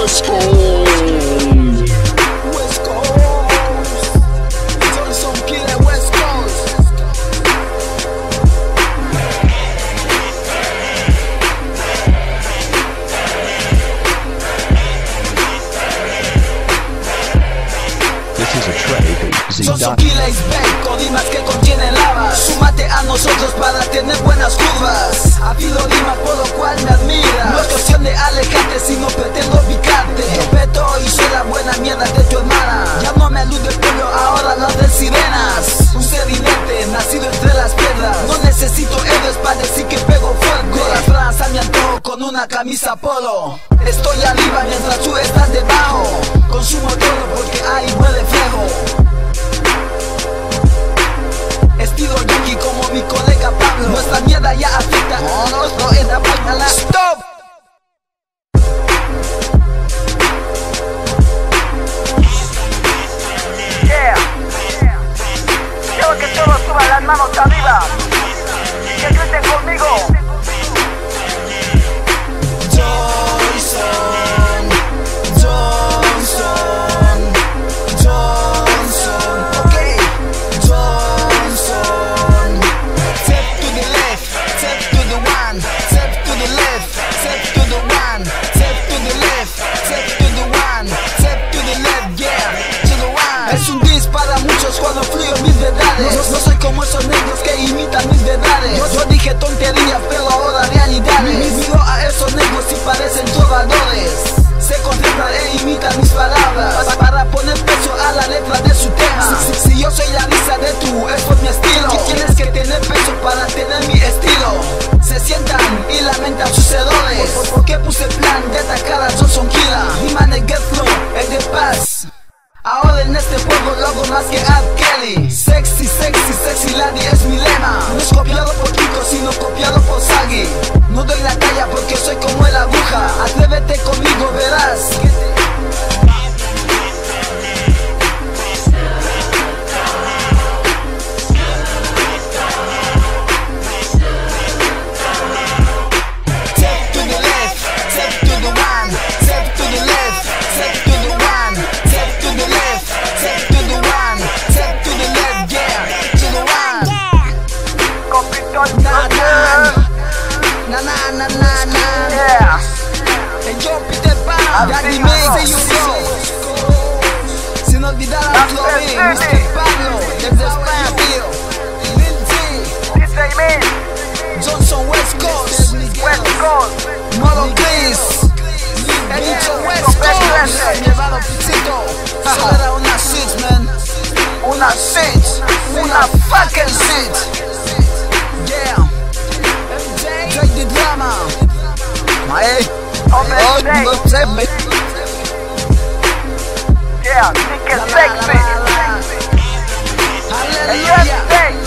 West Coast. West Coast. Johnson Killer, West Coast. This is a Trey Johnson Killer is back, con rimas que contienen lava. Súmate a nosotros para tener buenas curvas. Afilo rimas por lo cual me admira. No es cuestión de alejarte, sino pretendo picarte. Yo peto y soy la buena mierda de tu hermana. Ya no me alude el pueblo, ahora las de sirenas. Un ser inerte, nacido entre las piedras. No necesito héroes para decir que pego fuerte. Con las franjas me antojo con una camisa polo. Estoy arriba mientras tú estás debajo. Consumo todo porque hay buen reflejo. Estilo yankee como mi colega Pablo. Nuestra mierda ya afecta a nuestro en la pañala. ¡Stop! Yeah. Quiero que todos suban las manos arriba. Que griten conmigo. Johnson, Johnson, Johnson, okay. Johnson. Step to the left, step to the one, step to the left, step to the one, step to the left, step to the one, step to the left, yeah, to the one. Es un diss para muchos cuando fluyo mis verdades. No soy como esos negros que imitan mis verdades. Yo dije tonterías, pero ahora realidades. Miro a esos negros y parecen trovadores. Se concentran e imitan mis palabras para poner peso a la letra de su tema. Si yo soy la risa de tú, es por mi estilo. Tienes que tener peso para tener mi estilo. Se sientan y lamentan sus errores. ¿Por qué puse el plan de atacar a Johnson Killer? Rima de Get Flow, el de paz. Ahora en este juego lo hago más que Ad Kelly. Sexy, sexy, sexy lady es mi lema. No es copiado por Kiko, sino copiado por Sagi. No doy la talla porque soy como el aguja. Atrévete conmigo, verás. Step to the left, step to the one, step to the left, step to the one, step to the left, step to the one, step to the left, yeah, to the one. Compitón, Na na na na na na. yeah. En yo Peter Pan, Daddy May, you go. Sin olvidar a Florin, Mr. Pablo, desde España, tío. Lil T, Dice Min, Johnson West Coast, West Coast. Modo Please, he dicho West Coast. Llevado Pizzito, solo era una shit, man. Una shit, una fucking shit. Yeah, take the drama. Mae, Hombre, no sé, me. yeah. Think it's sexy. Hallelujah. Yes,